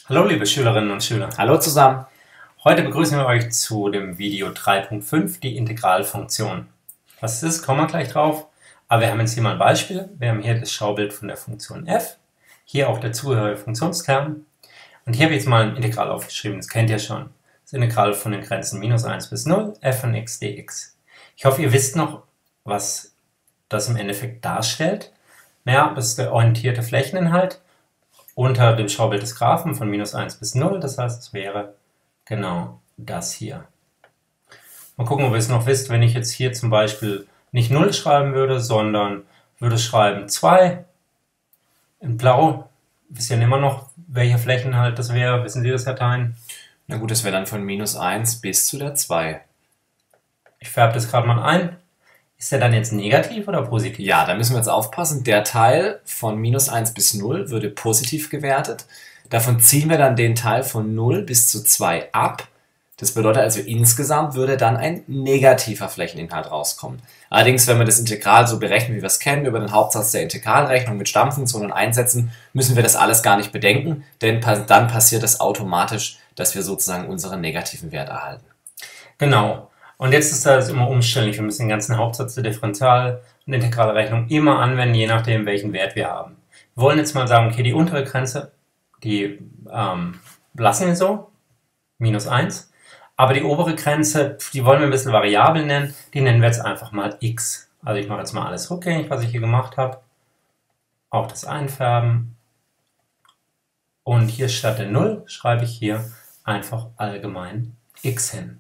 Hallo liebe Schülerinnen und Schüler. Hallo zusammen. Heute begrüßen wir euch zu dem Video 3.5, die Integralfunktion. Was es ist, kommen wir gleich drauf. Aber wir haben jetzt hier mal ein Beispiel. Wir haben hier das Schaubild von der Funktion f. Hier auch der zugehörige Funktionskern. Und hier habe ich jetzt mal ein Integral aufgeschrieben, das kennt ihr schon. Das Integral von den Grenzen minus 1 bis 0, f von x dx. Ich hoffe, ihr wisst noch, was das im Endeffekt darstellt. Naja, das ist der orientierte Flächeninhalt unter dem Schaubild des Graphen von minus 1 bis 0. Das heißt, es wäre genau das hier. Mal gucken, ob ihr es noch wisst, wenn ich jetzt hier zum Beispiel nicht 0 schreiben würde, sondern würde schreiben 2 in blau. Wisst ihr immer noch, welcher Flächeninhalt das wäre? Wissen Sie das, Herr Thein? Na gut, das wäre dann von minus 1 bis zu der 2. Ich färbe das gerade mal ein. Ist der dann jetzt negativ oder positiv? Ja, da müssen wir jetzt aufpassen. Der Teil von minus 1 bis 0 würde positiv gewertet. Davon ziehen wir dann den Teil von 0 bis zu 2 ab. Das bedeutet also, insgesamt würde dann ein negativer Flächeninhalt rauskommen. Allerdings, wenn wir das Integral so berechnen, wie wir es kennen, über den Hauptsatz der Integralrechnung mit Stammfunktionen einsetzen, müssen wir das alles gar nicht bedenken, denn dann passiert es automatisch, dass wir sozusagen unseren negativen Wert erhalten. Genau. Und jetzt ist das immer umständlich. Wir müssen den ganzen Hauptsatz der Differential- und Integralrechnung immer anwenden, je nachdem, welchen Wert wir haben. Wir wollen jetzt mal sagen, okay, die untere Grenze, die lassen wir so, minus 1. Aber die obere Grenze, die wollen wir ein bisschen variabel nennen, die nennen wir jetzt einfach mal x. Also ich mache jetzt mal alles rückgängig, was ich hier gemacht habe. Auch das Einfärben. Und hier statt der 0 schreibe ich hier einfach allgemein x hin.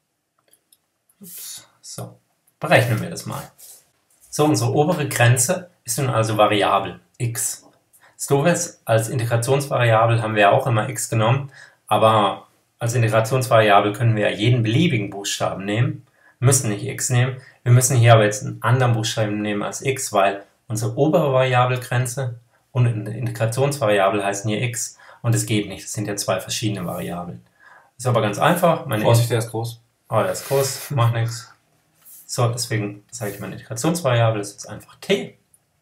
So, berechnen wir das mal. So, unsere obere Grenze ist nun also variabel, x. Das Doofe ist, als Integrationsvariabel haben wir ja auch immer x genommen, aber als Integrationsvariabel können wir ja jeden beliebigen Buchstaben nehmen, müssen nicht x nehmen. Wir müssen hier aber jetzt einen anderen Buchstaben nehmen als x, weil unsere obere Variabelgrenze und eine Integrationsvariabel heißen hier x und es geht nicht, das sind ja zwei verschiedene Variablen. Ist aber ganz einfach. Vorsicht, der ist groß. Oh, der ist groß, macht nichts. So, deswegen sage ich, meine Integrationsvariable ist jetzt einfach t.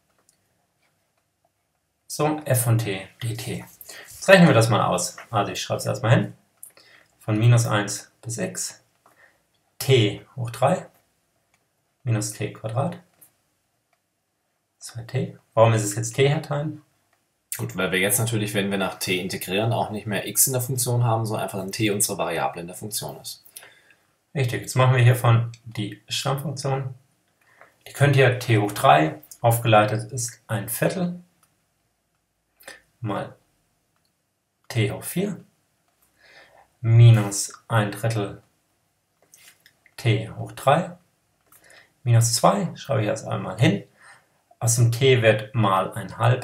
So, f von t dt. Jetzt rechnen wir das mal aus. Also ich schreibe es erstmal hin. Von minus 1 bis x. T hoch 3 minus t Quadrat. 2t. Warum ist es jetzt t, Herr Thein? Gut, weil wir jetzt natürlich, wenn wir nach t integrieren, auch nicht mehr x in der Funktion haben, sondern einfach dann t unsere Variable in der Funktion ist. Richtig, jetzt machen wir hiervon die Stammfunktion. Die könnt ihr t hoch 3, aufgeleitet ist ein Viertel, mal t hoch 4, minus ein Drittel t hoch 3, minus 2, schreibe ich erst einmal hin. Aus dem t wird mal ein halb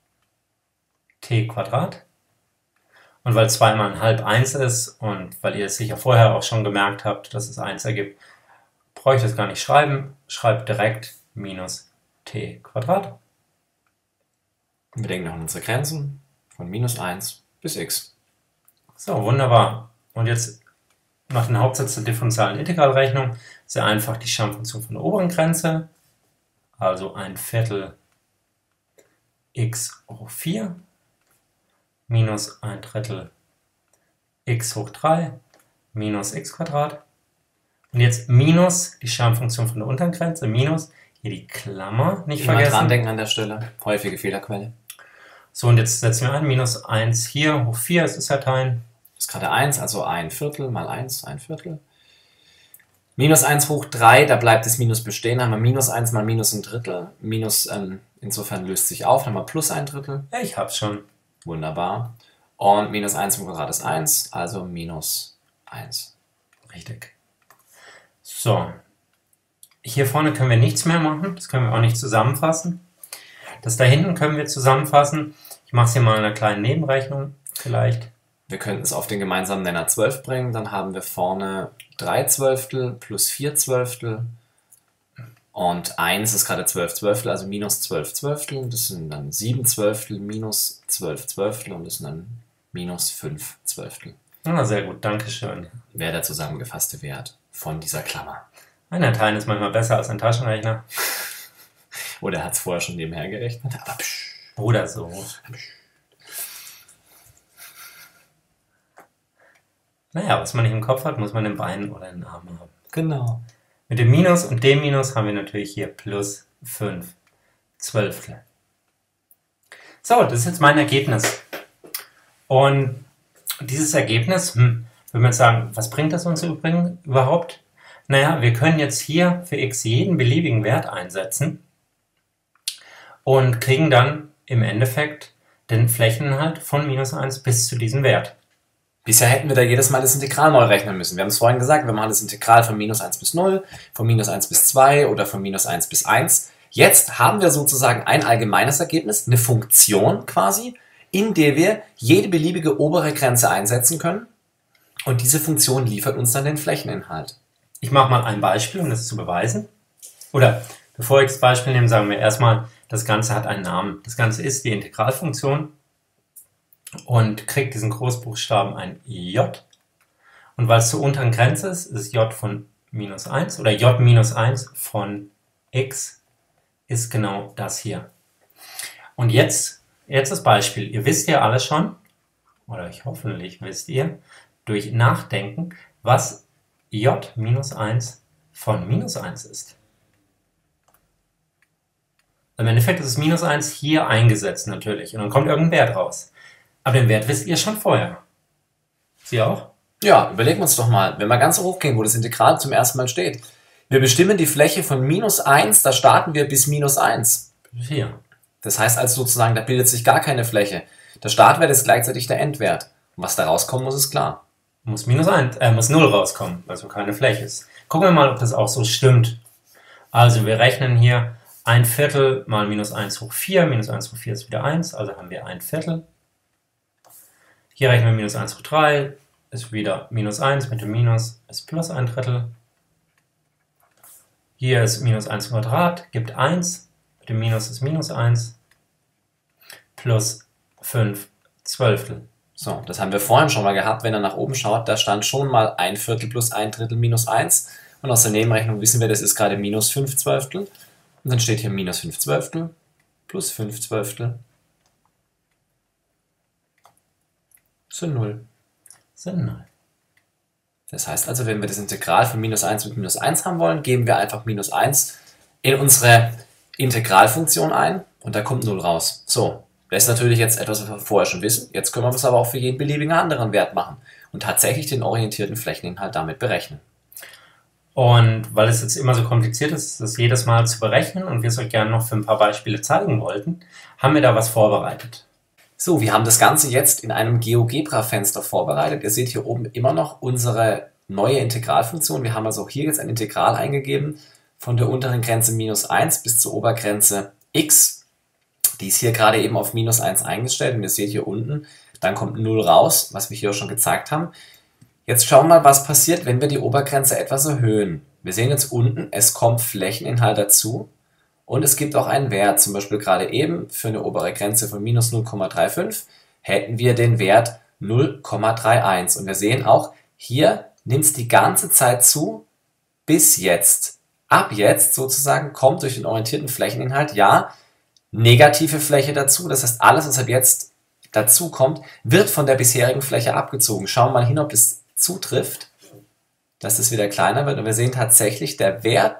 t Quadrat. Und weil 2 mal ein halb 1 ist und weil ihr es sicher vorher auch schon gemerkt habt, dass es 1 ergibt, brauche ich das gar nicht schreiben. Schreibt direkt minus t Quadrat. Und wir denken noch an unsere Grenzen von minus 1 bis x. So, wunderbar. Und jetzt nach dem Hauptsatz der differentialen Integralrechnung sehr einfach die Stammfunktion von der oberen Grenze, also ein Viertel x hoch 4 minus ein Drittel x hoch 3 minus x Quadrat. Und jetzt minus die Stammfunktion von der unteren Grenze, minus hier die Klammer, nicht Immer vergessen. dran denken an der Stelle, häufige Fehlerquelle. So, und jetzt setzen wir ein, minus 1 hier hoch 4, das ist ja Teil. Das ist gerade 1, also ein Viertel mal 1, ein Viertel. Minus 1 hoch 3, da bleibt das Minus bestehen, dann haben wir minus 1 mal minus ein Drittel. Minus insofern löst sich auf, dann haben wir plus ein Drittel. Ja, ich hab's schon. Wunderbar. Und minus 1 im Quadrat ist 1, also minus 1. Richtig. So. Hier vorne können wir nichts mehr machen. Das können wir auch nicht zusammenfassen. Das da hinten können wir zusammenfassen. Ich mache es hier mal in einer kleinen Nebenrechnung vielleicht. Wir könnten es auf den gemeinsamen Nenner 12 bringen. Dann haben wir vorne 3 Zwölftel plus 4 Zwölftel. Und 1 ist gerade 12 Zwölftel, also minus 12 Zwölftel. Das sind dann 7 Zwölftel minus 12 Zwölftel und das sind dann minus 5 Zwölftel. Ah, sehr gut, danke schön. Wäre der zusammengefasste Wert von dieser Klammer. Ein Dateien ist manchmal besser als ein Taschenrechner. Oder er hat es vorher schon nebenher gerechnet. Aber Oder so. Naja, was man nicht im Kopf hat, muss man in den Beinen oder in den Armen haben. Genau. Mit dem Minus und dem Minus haben wir natürlich hier plus 5 Zwölftel. So, das ist jetzt mein Ergebnis. Und dieses Ergebnis, würde man sagen, was bringt das uns überhaupt? Naja, wir können jetzt hier für x jeden beliebigen Wert einsetzen und kriegen dann im Endeffekt den Flächeninhalt von minus 1 bis zu diesem Wert. Bisher hätten wir da jedes Mal das Integral neu rechnen müssen. Wir haben es vorhin gesagt, wir machen das Integral von minus 1 bis 0, von minus 1 bis 2 oder von minus 1 bis 1. Jetzt haben wir sozusagen ein allgemeines Ergebnis, eine Funktion quasi, in der wir jede beliebige obere Grenze einsetzen können. Und diese Funktion liefert uns dann den Flächeninhalt. Ich mache mal ein Beispiel, um das zu beweisen. Oder bevor ich das Beispiel nehme, sagen wir erstmal, das Ganze hat einen Namen. Das Ganze ist die Integralfunktion und kriegt diesen Großbuchstaben ein j. Und weil es zur unteren Grenze ist, ist j von minus 1 oder j minus 1 von x ist genau das hier. Und jetzt das Beispiel. Ihr wisst ja alle schon, oder hoffentlich wisst ihr, durch Nachdenken, was j minus 1 von minus 1 ist. Im Endeffekt ist es minus 1 hier eingesetzt natürlich und dann kommt irgendein Wert raus. Aber den Wert wisst ihr schon vorher. Sie auch? Ja, überlegen wir uns doch mal, wenn wir ganz hoch gehen, wo das Integral zum ersten Mal steht. Wir bestimmen die Fläche von minus 1, da starten wir bis minus 1. Hier. Das heißt also sozusagen, da bildet sich gar keine Fläche. Der Startwert ist gleichzeitig der Endwert. Und was da rauskommen muss, ist klar. Muss minus 0 rauskommen, weil so keine Fläche ist. Gucken wir mal, ob das auch so stimmt. Also wir rechnen hier 1/4 mal minus 1 hoch 4. Minus 1 hoch 4 ist wieder 1, also haben wir 1/4. Hier rechnen wir minus 1 hoch 3, ist wieder minus 1, mit dem Minus ist plus 1/3. Hier ist minus 1 im Quadrat, gibt 1, mit dem Minus ist minus 1, plus 5 Zwölftel. So, das haben wir vorhin schon mal gehabt, wenn er nach oben schaut, da stand schon mal 1/4 plus 1/3 minus 1. Und aus der Nebenrechnung wissen wir, das ist gerade minus 5 Zwölftel. Und dann steht hier minus 5 Zwölftel plus 5 Zwölftel sind 0. Sind 0. Das heißt also, wenn wir das Integral von minus 1 mit minus 1 haben wollen, geben wir einfach minus 1 in unsere Integralfunktion ein und da kommt 0 raus. So, das ist natürlich jetzt etwas, was wir vorher schon wissen. Jetzt können wir es aber auch für jeden beliebigen anderen Wert machen und tatsächlich den orientierten Flächeninhalt damit berechnen. Und weil es jetzt immer so kompliziert ist, das jedes Mal zu berechnen und wir es euch gerne noch für ein paar Beispiele zeigen wollten, haben wir da was vorbereitet. So, wir haben das Ganze jetzt in einem GeoGebra-Fenster vorbereitet. Ihr seht hier oben immer noch unsere neue Integralfunktion. Wir haben also hier jetzt ein Integral eingegeben von der unteren Grenze minus 1 bis zur Obergrenze x. Die ist hier gerade eben auf minus 1 eingestellt und ihr seht hier unten, dann kommt 0 raus, was wir hier auch schon gezeigt haben. Jetzt schauen wir mal, was passiert, wenn wir die Obergrenze etwas erhöhen. Wir sehen jetzt unten, es kommt Flächeninhalt dazu. Und es gibt auch einen Wert, zum Beispiel gerade eben für eine obere Grenze von minus 0,35 hätten wir den Wert 0,31. Und wir sehen auch, hier nimmt es die ganze Zeit zu bis jetzt. Ab jetzt sozusagen kommt durch den orientierten Flächeninhalt, ja, negative Fläche dazu. Das heißt, alles, was ab jetzt dazu kommt, wird von der bisherigen Fläche abgezogen. Schauen wir mal hin, ob das zutrifft, dass das wieder kleiner wird. Und wir sehen tatsächlich, der Wert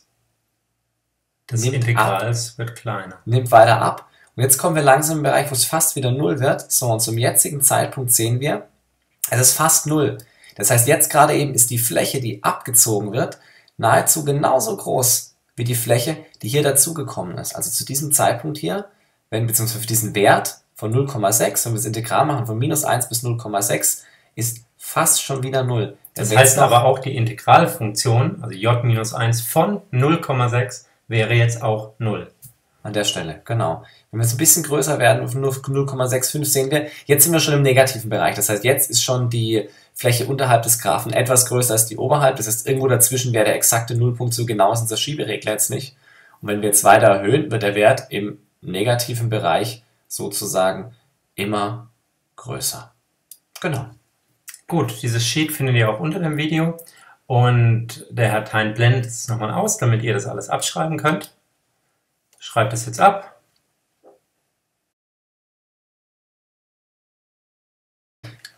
des Integrals wird kleiner. Nimmt weiter ab. Und jetzt kommen wir langsam im Bereich, wo es fast wieder 0 wird. So, und zum jetzigen Zeitpunkt sehen wir, es ist fast 0. Das heißt, jetzt gerade eben ist die Fläche, die abgezogen wird, nahezu genauso groß wie die Fläche, die hier dazugekommen ist. Also zu diesem Zeitpunkt hier, beziehungsweise für diesen Wert von 0,6, wenn wir das Integral machen von minus 1 bis 0,6, ist fast schon wieder 0. Das heißt aber auch die Integralfunktion, also j minus 1 von 0,6, wäre jetzt auch 0. An der Stelle, genau. Wenn wir jetzt ein bisschen größer werden, auf 0,65 sehen wir, jetzt sind wir schon im negativen Bereich. Das heißt, jetzt ist schon die Fläche unterhalb des Graphen etwas größer als die oberhalb. Das heißt, irgendwo dazwischen wäre der exakte Nullpunkt, so genau ist unser Schieberegler jetzt nicht. Und wenn wir jetzt weiter erhöhen, wird der Wert im negativen Bereich sozusagen immer größer. Genau. Gut, dieses Sheet findet ihr auch unter dem Video. Und der Herr Thein blendet es nochmal aus, damit ihr das alles abschreiben könnt. Schreibt es jetzt ab.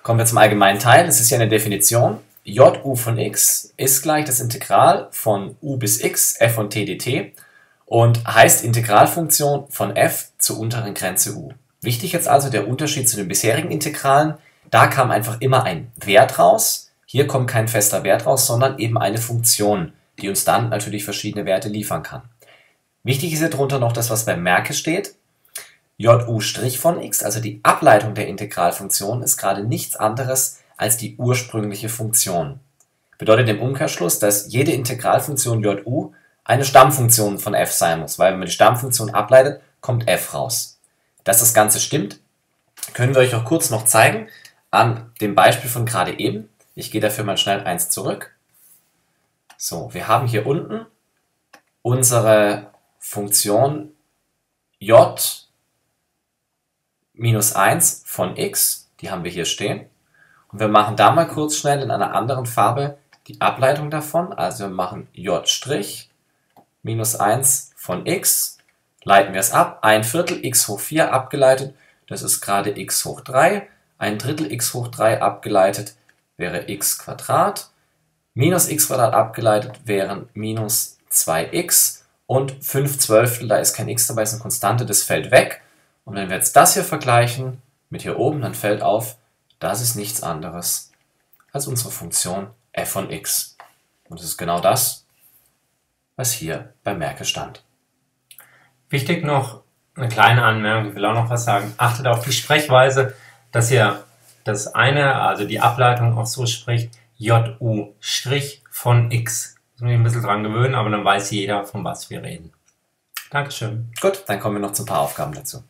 Kommen wir zum allgemeinen Teil. Das ist ja eine Definition. Ju von x ist gleich das Integral von u bis x f von t dt und heißt Integralfunktion von f zur unteren Grenze u. Wichtig jetzt also der Unterschied zu den bisherigen Integralen. Da kam einfach immer ein Wert raus. Hier kommt kein fester Wert raus, sondern eben eine Funktion, die uns dann natürlich verschiedene Werte liefern kann. Wichtig ist hier drunter noch das, was bei Merke steht. Ju' von x, also die Ableitung der Integralfunktion, ist gerade nichts anderes als die ursprüngliche Funktion. Bedeutet im Umkehrschluss, dass jede Integralfunktion Ju eine Stammfunktion von f sein muss, weil wenn man die Stammfunktion ableitet, kommt f raus. Dass das Ganze stimmt, können wir euch auch kurz noch zeigen an dem Beispiel von gerade eben. Ich gehe dafür mal schnell eins zurück. So, wir haben hier unten unsere Funktion j minus 1 von x, die haben wir hier stehen. Und wir machen da mal kurz schnell in einer anderen Farbe die Ableitung davon. Also wir machen j' minus 1 von x, leiten wir es ab, 1/4 x hoch 4 abgeleitet, das ist gerade x hoch 3, 1/3 x hoch 3 abgeleitet wäre x Quadrat, minus x Quadrat abgeleitet wären minus 2x und 5/12, da ist kein x dabei, ist eine Konstante, das fällt weg. Und wenn wir jetzt das hier vergleichen mit hier oben, dann fällt auf, das ist nichts anderes als unsere Funktion f von x. Und das ist genau das, was hier bei Merke stand. Wichtig noch eine kleine Anmerkung, ich will auch noch was sagen. Achtet auf die Sprechweise, dass ihr das eine, also die Ableitung auch so spricht, Ju' von x. Da muss ich ein bisschen dran gewöhnen, aber dann weiß jeder, von was wir reden. Dankeschön. Gut, dann kommen wir noch zu ein paar Aufgaben dazu.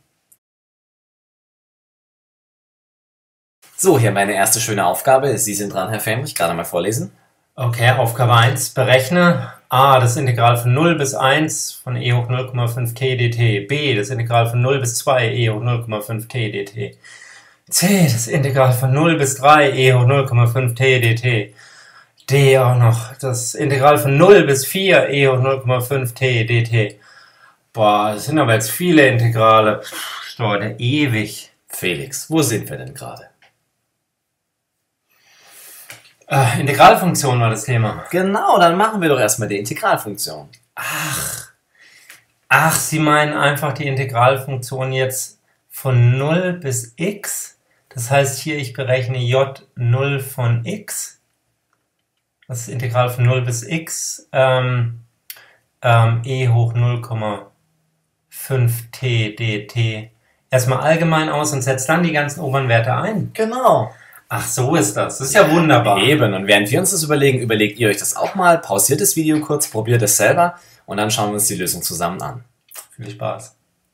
So, hier meine erste schöne Aufgabe. Sie sind dran, Herr Fehmrich, gerade mal vorlesen. Okay, Aufgabe 1. Berechne a. das Integral von 0 bis 1 von e hoch 0,5 t dt. b. das Integral von 0 bis 2 e hoch 0,5 t dt. c. das Integral von 0 bis 3 e hoch 0,5 t dt. d. auch noch das Integral von 0 bis 4 e hoch 0,5 t dt. Boah, das sind aber jetzt viele Integrale. Pff, Leute, ewig. Felix, wo sind wir denn gerade? Integralfunktion war das Thema. Genau, dann machen wir doch erstmal die Integralfunktion. Ach, Sie meinen einfach die Integralfunktion jetzt von 0 bis x. Das heißt hier, ich berechne J0 von x. Das ist Integral von 0 bis x. E hoch 0,5 t dt. Erstmal allgemein aus und setzt dann die ganzen oberen Werte ein. Genau. Ach, so ist das. Das ist ja wunderbar. Eben, und während wir uns das überlegen, überlegt ihr euch das auch mal, pausiert das Video kurz, probiert es selber und dann schauen wir uns die Lösung zusammen an. Viel Spaß.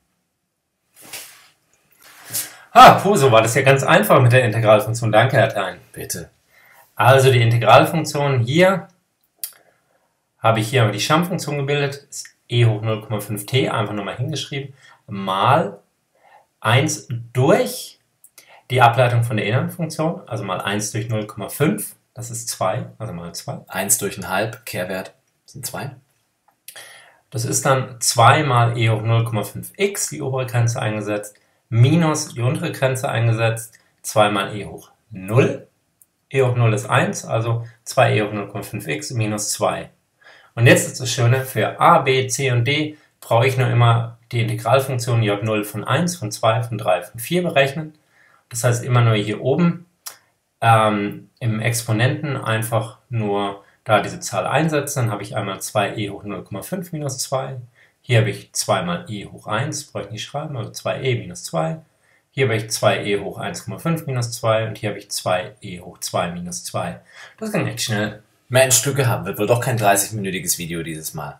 So war das ja ganz einfach mit der Integralfunktion. Danke, Herr Thein. Bitte. Also die Integralfunktion hier, habe ich hier die Stammfunktion gebildet, ist e hoch 0,5t, einfach nochmal hingeschrieben, mal 1 durch die Ableitung von der inneren Funktion, also mal 1 durch 0,5, das ist 2, also mal 2. 1 durch 1/2, Kehrwert sind 2. Das ist dann 2 mal e hoch 0,5x, die obere Grenze eingesetzt, minus die untere Grenze eingesetzt, 2 mal e hoch 0. e hoch 0 ist 1, also 2 e hoch 0,5x minus 2. Und jetzt ist das Schöne, für a, b, c und d brauche ich nur immer die Integralfunktion J0 von 1, von 2, von 3, von 4 berechnen. Das heißt immer nur hier oben im Exponenten einfach nur da diese Zahl einsetzen. Dann habe ich einmal 2e hoch 0,5 minus 2. Hier habe ich 2 mal e hoch 1, brauche ich nicht schreiben, also 2e minus 2. Hier habe ich 2e hoch 1,5 minus 2 und hier habe ich 2e hoch 2 minus 2. Das ging echt schnell. Mensch, Glück gehabt, wird wohl doch kein 30-minütiges Video dieses Mal.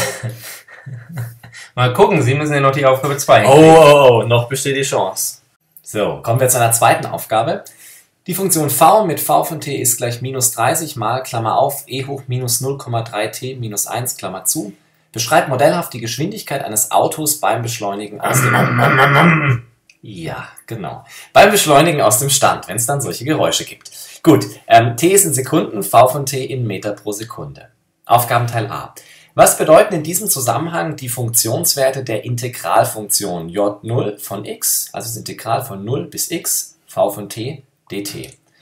Mal gucken, Sie müssen ja noch die Aufgabe 2 Oh, noch besteht die Chance. So, kommen wir zu einer zweiten Aufgabe. Die Funktion v mit v von t ist gleich minus 30 mal, Klammer auf, e hoch minus 0,3t minus 1, Klammer zu, beschreibt modellhaft die Geschwindigkeit eines Autos beim Beschleunigen aus dem... Ja, genau. Beim Beschleunigen aus dem Stand, wenn es dann solche Geräusche gibt. Gut, t ist in Sekunden, v von t in Meter pro Sekunde. Aufgabenteil A. Was bedeuten in diesem Zusammenhang die Funktionswerte der Integralfunktion J0 von x, also das Integral von 0 bis x, v von t, dt?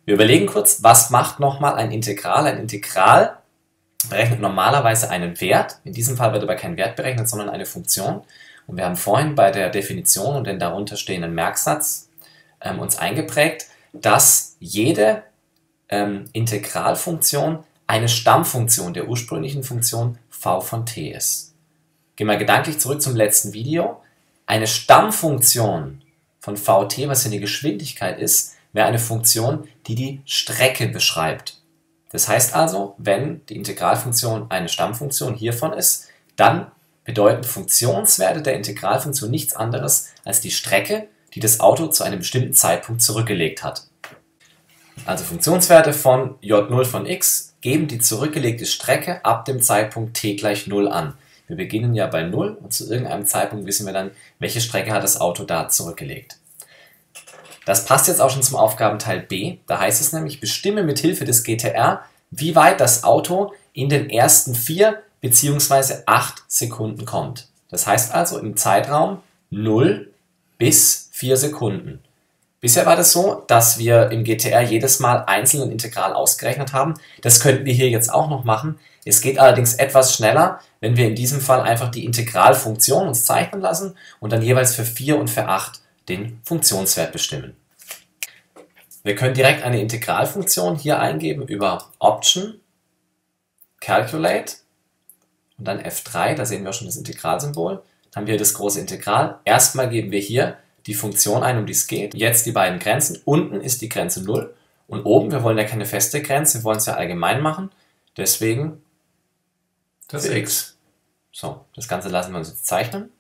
Wir überlegen kurz, was macht nochmal ein Integral? Ein Integral berechnet normalerweise einen Wert. In diesem Fall wird aber kein Wert berechnet, sondern eine Funktion. Und wir haben vorhin bei der Definition und den darunter stehenden Merksatz uns eingeprägt, dass jede Integralfunktion eine Stammfunktion der ursprünglichen Funktion v von t ist. Gehen wir gedanklich zurück zum letzten Video. Eine Stammfunktion von vt, was hier die Geschwindigkeit ist, wäre eine Funktion, die die Strecke beschreibt. Das heißt also, wenn die Integralfunktion eine Stammfunktion hiervon ist, dann bedeuten Funktionswerte der Integralfunktion nichts anderes als die Strecke, die das Auto zu einem bestimmten Zeitpunkt zurückgelegt hat. Also Funktionswerte von j0 von x geben die zurückgelegte Strecke ab dem Zeitpunkt t gleich 0 an. Wir beginnen ja bei 0 und zu irgendeinem Zeitpunkt wissen wir dann, welche Strecke hat das Auto da zurückgelegt. Das passt jetzt auch schon zum Aufgabenteil B. Da heißt es nämlich, bestimme mit Hilfe des GTR, wie weit das Auto in den ersten 4 bzw. 8 Sekunden kommt. Das heißt also im Zeitraum 0 bis 4 Sekunden. Bisher war das so, dass wir im GTR jedes Mal einzeln ein Integral ausgerechnet haben. Das könnten wir hier jetzt auch noch machen. Es geht allerdings etwas schneller, wenn wir in diesem Fall einfach die Integralfunktion uns zeichnen lassen und dann jeweils für 4 und für 8 den Funktionswert bestimmen. Wir können direkt eine Integralfunktion hier eingeben über Option, Calculate und dann F3, da sehen wir schon das Integralsymbol. Dann haben wir das große Integral. Erstmal geben wir hier die Funktion ein, um die es geht. Jetzt die beiden Grenzen. Unten ist die Grenze 0 und oben, wir wollen ja keine feste Grenze, wir wollen es ja allgemein machen. Deswegen das x. So, das Ganze lassen wir uns jetzt zeichnen.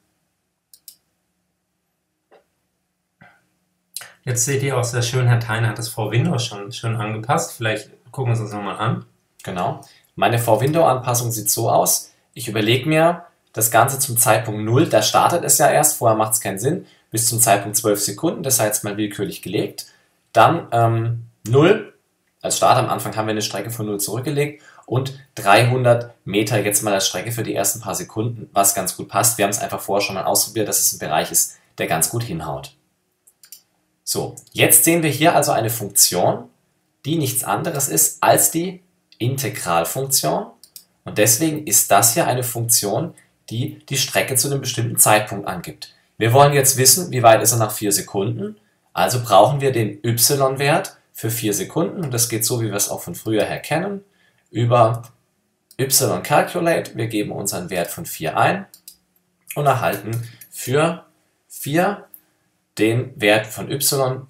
Jetzt seht ihr auch sehr schön, Herr Theine hat das V-Window schon angepasst. Vielleicht gucken wir uns das nochmal an. Genau. Meine V-Window-Anpassung sieht so aus. Ich überlege mir das Ganze zum Zeitpunkt 0. Da startet es ja erst, vorher macht es keinen Sinn. Bis zum Zeitpunkt 12 Sekunden, das heißt mal willkürlich gelegt. Dann 0, als Start am Anfang haben wir eine Strecke von 0 zurückgelegt und 300 Meter jetzt mal als Strecke für die ersten paar Sekunden, was ganz gut passt. Wir haben es einfach vorher schon mal ausprobiert, dass es ein Bereich ist, der ganz gut hinhaut. So, jetzt sehen wir hier also eine Funktion, die nichts anderes ist als die Integralfunktion. Und deswegen ist das hier eine Funktion, die die Strecke zu einem bestimmten Zeitpunkt angibt. Wir wollen jetzt wissen, wie weit ist er nach 4 Sekunden. Also brauchen wir den y-Wert für 4 Sekunden. Und das geht so, wie wir es auch von früher her kennen. Über y-Calculate, wir geben unseren Wert von 4 ein und erhalten für 4 den Wert von y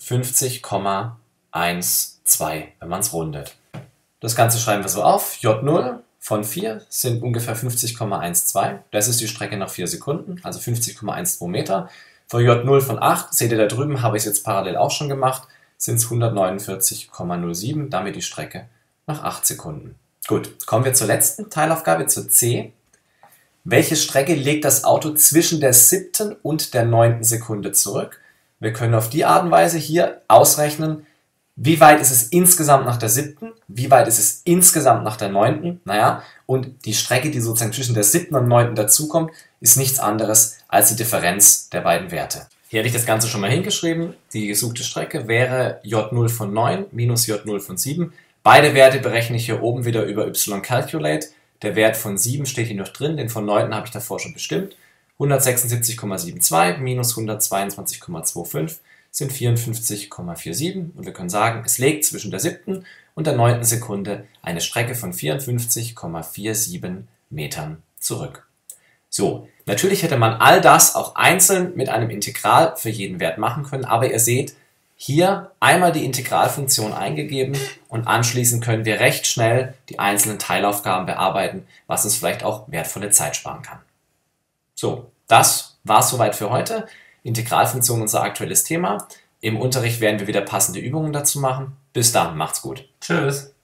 50,12, wenn man es rundet. Das Ganze schreiben wir so auf. J0 von 4 sind ungefähr 50,12. Das ist die Strecke nach 4 Sekunden, also 50,12 Meter. Für J0 von 8, seht ihr da drüben, habe ich es jetzt parallel auch schon gemacht, sind es 149,07, damit die Strecke nach 8 Sekunden. Gut, kommen wir zur letzten Teilaufgabe, zur C. Welche Strecke legt das Auto zwischen der 7. und der 9. Sekunde zurück? Wir können auf die Art und Weise hier ausrechnen, wie weit ist es insgesamt nach der 7., wie weit ist es insgesamt nach der 9., naja, und die Strecke, die sozusagen zwischen der 7. und 9. dazukommt, ist nichts anderes als die Differenz der beiden Werte. Hier hätte ich das Ganze schon mal hingeschrieben. Die gesuchte Strecke wäre J0 von 9 minus J0 von 7. Beide Werte berechne ich hier oben wieder über y-Calculate. Der Wert von 7 steht hier noch drin, den von 9 habe ich davor schon bestimmt. 176,72 minus 122,25 sind 54,47 und wir können sagen, es legt zwischen der 7. und der 9. Sekunde eine Strecke von 54,47 Metern zurück. So, natürlich hätte man all das auch einzeln mit einem Integral für jeden Wert machen können, aber ihr seht, hier einmal die Integralfunktion eingegeben und anschließend können wir recht schnell die einzelnen Teilaufgaben bearbeiten, was uns vielleicht auch wertvolle Zeit sparen kann. So, das war's soweit für heute. Integralfunktion unser aktuelles Thema. Im Unterricht werden wir wieder passende Übungen dazu machen. Bis dann, macht's gut. Tschüss.